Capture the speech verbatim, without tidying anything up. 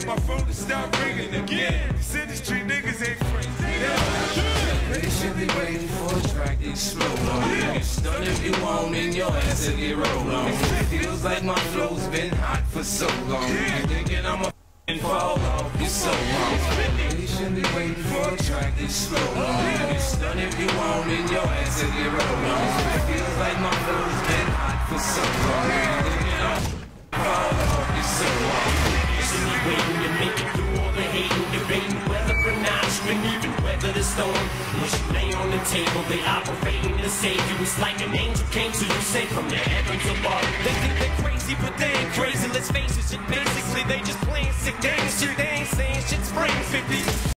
my phone to stop ringing again. These industry niggas ain't friends. Yeah. Patiently waiting for a track to explode on. Get stunned if you want and your ass will get rolled on. Feels like my flow's been hot for so long. You thinking I'm a f***ing fall off, you're so wrong. Patiently waiting for a track to explode on. Get stunned if you want and your ass will get rolled on. Feels like my flow's been hot for so long. You thinking I'm a fall off, you're so wrong. Isn't he waiting to make it through all the hating, debating whether or not you can even weather the storm? When you lay on the table, they operating to save you. It's like an angel came to you, safe from the heavens above. They think they're crazy, but they ain't crazy. Let's face it, shit, basically they just playing sick games. Shit, they ain't saying shit's brain fifty.